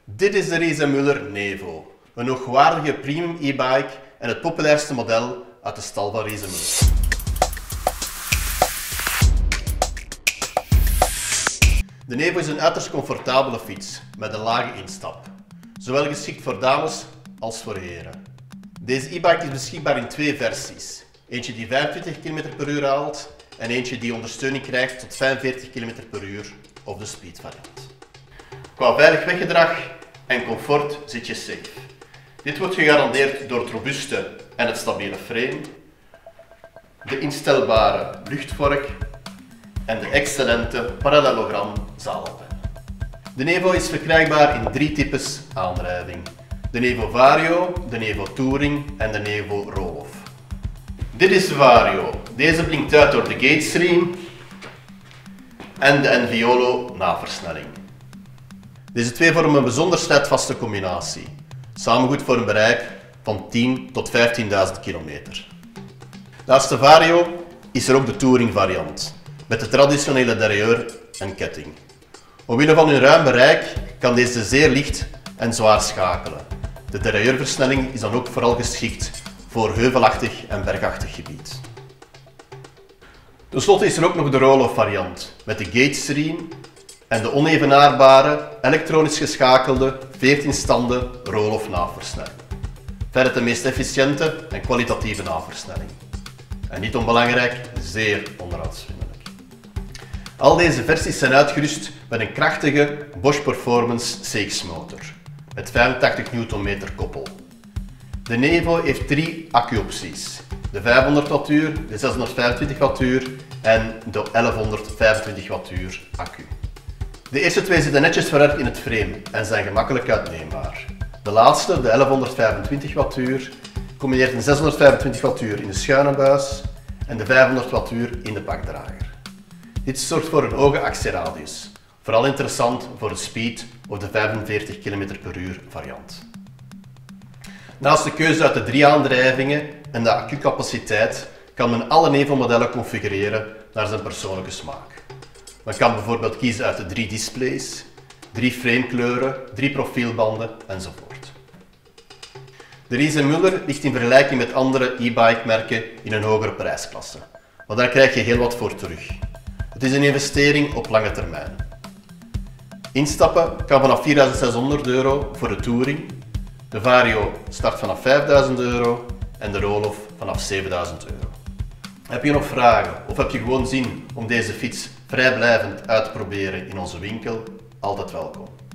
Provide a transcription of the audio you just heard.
Dit is de Riese Müller Nevo, een hoogwaardige premium e-bike en het populairste model uit de stal van Riese Müller. De Nevo is een uiterst comfortabele fiets met een lage instap, zowel geschikt voor dames als voor heren. Deze e-bike is beschikbaar in twee versies, eentje die 25 km/h haalt en eentje die ondersteuning krijgt tot 45 km/h of de speed variant. Qua veilig weggedrag en comfort zit je safe. Dit wordt gegarandeerd door het robuuste en het stabiele frame, de instelbare luchtvork en de excellente parallelogram zadelpen. De Nevo is verkrijgbaar in drie types aandrijving: de Nevo Vario, de Nevo Touring en de Nevo Roll-Off. Dit is de Vario. Deze blinkt uit door de Gatesriem en de Enviolo naversnelling. Deze twee vormen een bijzonder slijtvaste combinatie, samen goed voor een bereik van 10 tot 15.000 kilometer. Naast de Vario is er ook de Touring variant, met de traditionele derailleur en ketting. Omwille van hun ruim bereik kan deze zeer licht en zwaar schakelen. De derailleurversnelling is dan ook vooral geschikt voor heuvelachtig en bergachtig gebied. Ten slotte is er ook nog de Roll-Off variant, met de Gatesriem en de onevenaarbare, elektronisch geschakelde 14 standen Roll-Off naafversnelling. Verder de meest efficiënte en kwalitatieve naafversnelling. En niet onbelangrijk, zeer onderhoudsvriendelijk. Al deze versies zijn uitgerust met een krachtige Bosch Performance CX motor met 85 Nm koppel. De Nevo heeft drie accuopties: de 500 Wh, de 625 Wh en de 1125 Wh accu. De eerste twee zitten netjes verwerkt in het frame en zijn gemakkelijk uitneembaar. De laatste, de 1125 Wh, combineert een 625 Wh in de schuine buis en de 500 Wh in de pakdrager. Dit zorgt voor een hoge actieradius, vooral interessant voor de speed of de 45 km/h variant. Naast de keuze uit de drie aandrijvingen en de accucapaciteit kan men alle Nevo-modellen configureren naar zijn persoonlijke smaak. Men kan bijvoorbeeld kiezen uit de 3 displays, 3 framekleuren, 3 profielbanden enzovoort. De Riese Müller ligt in vergelijking met andere e-bike merken in een hogere prijsklasse, maar daar krijg je heel wat voor terug. Het is een investering op lange termijn. Instappen kan vanaf €4.600 voor de Touring, de Vario start vanaf €5.000 en de Roll-Off vanaf €7.000. Heb je nog vragen of heb je gewoon zin om deze fiets vrijblijvend uit te proberen in onze winkel? Altijd welkom.